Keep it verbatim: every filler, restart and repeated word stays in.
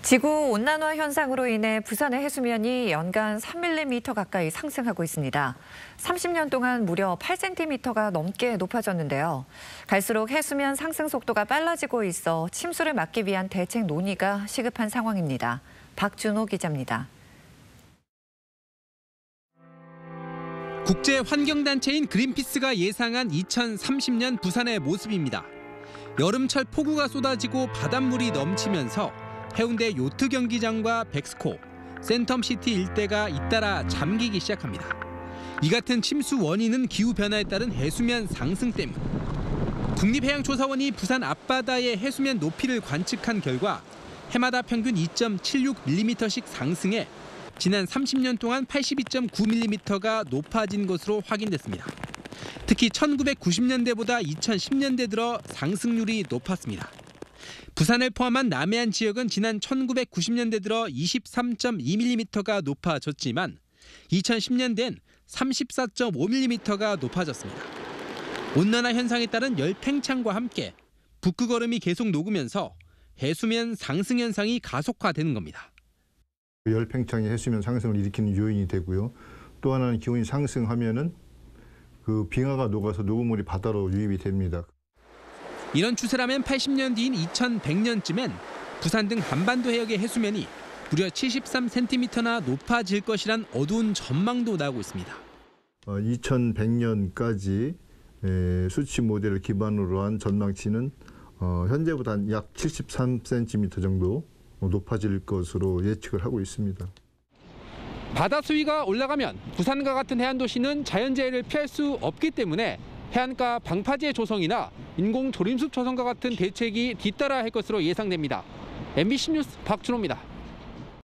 지구온난화 현상으로 인해 부산의 해수면이 연간 삼 밀리미터 가까이 상승하고 있습니다. 삼십 년 동안 무려 팔 센티미터가 넘게 높아졌는데요. 갈수록 해수면 상승 속도가 빨라지고 있어 침수를 막기 위한 대책 논의가 시급한 상황입니다. 박준호 기자입니다. 국제환경단체인 그린피스가 예상한 이천삼십 년 부산의 모습입니다. 여름철 폭우가 쏟아지고 바닷물이 넘치면서 해운대 요트 경기장과 백스코, 센텀시티 일대가 잇따라 잠기기 시작합니다. 이 같은 침수 원인은 기후변화에 따른 해수면 상승 때문. 국립해양조사원이 부산 앞바다의 해수면 높이를 관측한 결과 해마다 평균 이 점 칠육 밀리미터씩 상승해 지난 삼십 년 동안 팔십이 점 구 밀리미터가 높아진 것으로 확인됐습니다. 특히 천구백구십 년대보다 이천십 년대 들어 상승률이 높았습니다. 부산을 포함한 남해안 지역은 지난 천구백구십 년대 들어 이십삼 점 이 밀리미터가 높아졌지만 이천십 년대엔 삼십사 점 오 밀리미터가 높아졌습니다. 온난화 현상에 따른 열팽창과 함께 북극얼음이 계속 녹으면서 해수면 상승 현상이 가속화되는 겁니다. 열팽창이 해수면 상승을 일으키는 요인이 되고요. 또 하나는 기온이 상승하면은 그 빙하가 녹아서 녹음물이 바다로 유입이 됩니다. 이런 추세라면 팔십 년 뒤인 이천백 년쯤엔 부산 등 한반도 해역의 해수면이 무려 칠십삼 센티미터나 높아질 것이란 어두운 전망도 나오고 있습니다. 어, 이천백 년까지 에, 수치 모델을 기반으로 한 전망치는 어, 현재보다 약 칠십삼 센티미터 정도 높아질 것으로 예측을 하고 있습니다. 바다 수위가 올라가면 부산과 같은 해안 도시는 자연재해를 피할 수 없기 때문에 해안가 방파제 조성이나 인공 조림숲 조성과 같은 대책이 뒤따라 할 것으로 예상됩니다. 엠비씨 뉴스 박준호입니다.